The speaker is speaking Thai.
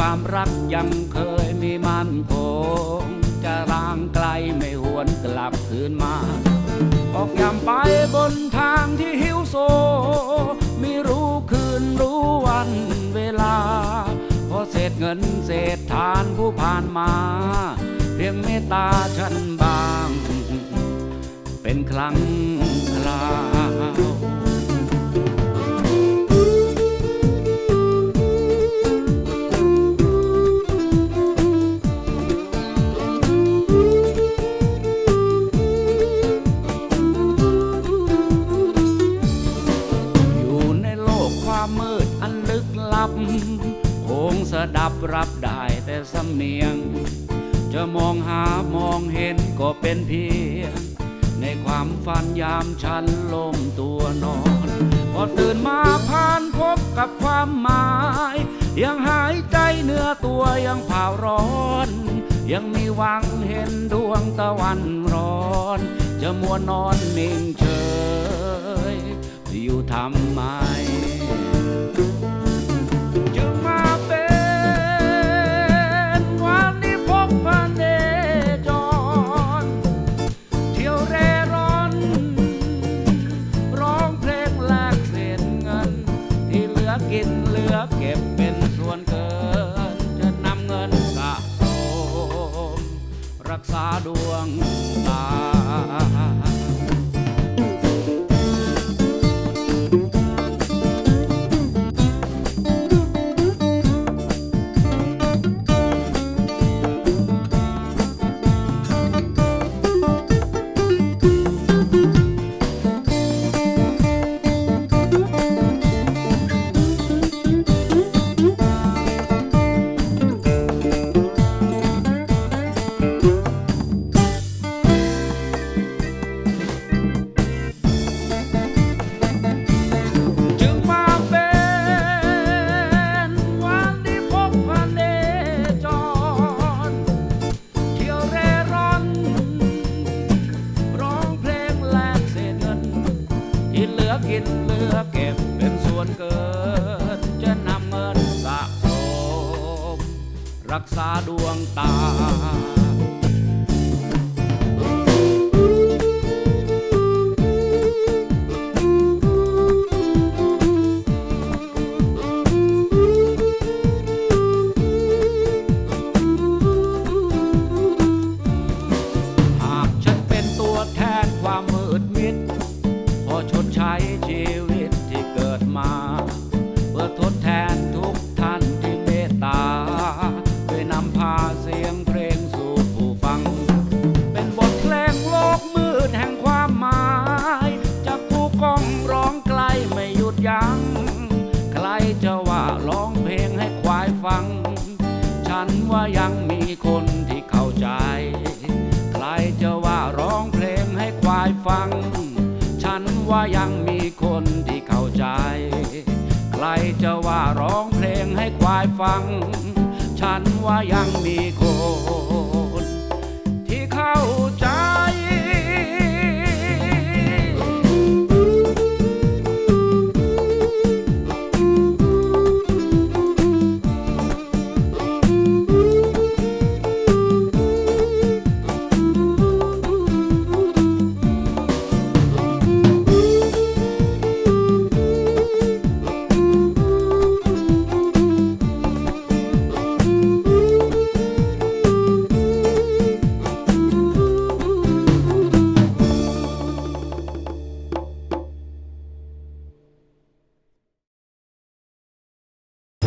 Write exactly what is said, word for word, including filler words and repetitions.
ความรักยังเคยมีมั่นคงจะร่างไกลไม่หวนกลับคืนมาออกยามไปบนทางที่หิวโซไม่รู้คืนรู้วันเวลาพอเศษเงินเศษทานผู้ผ่านมาเพียงเมตตาฉันบางเป็นครั้งคราวมืดอันลึกลับคงสดับรับได้แต่สำเนียงจะมองหามองเห็นก็เป็นเพียงในความฝันยามฉันล้มตัวนอนพอตื่นมาผ่านพบกับความหมายยังหายใจเนื้อตัวยังเผาร้อนยังมีหวังเห็นดวงตะวันร้อนจะมัวนอนนิ่งเฉยอยู่ทำไมจึงมาเป็นวันที่พบพระเนจรเที่ยวเร่ร่อนร้องเพลงแลกเศษเงินที่เหลือกินเหลือเก็บเป็นส่วนเกินจะนำเงินสะสมรักษาดวงตากินเหลือเก็บเป็นส่วนเกินจะนำเงินสะสมรักษาดวงตาหากฉันเป็นตัวแทนความมืดมิดพอชดใช้ชีวิตที่เกิดมาเพื่อทดแทนทุกท่านที่เมตตาโดยนำพาเสียงเพลงสู่ผู้ฟังเป็นบทเพลงโลกมืดแห่งความหมายจากผู้ก้องร้องไกลไม่หยุดยั้งใครจะว่าร้องเพลงให้ควายฟังฉันว่ายังมีคนที่เข้าใจใครจะว่าร้องเพลงให้ควายฟังฉันว่ายังมีคนที่เข้าใจใครจะว่าร้องเพลงให้ควายฟังฉันว่ายังมีคนที่เข้าใจ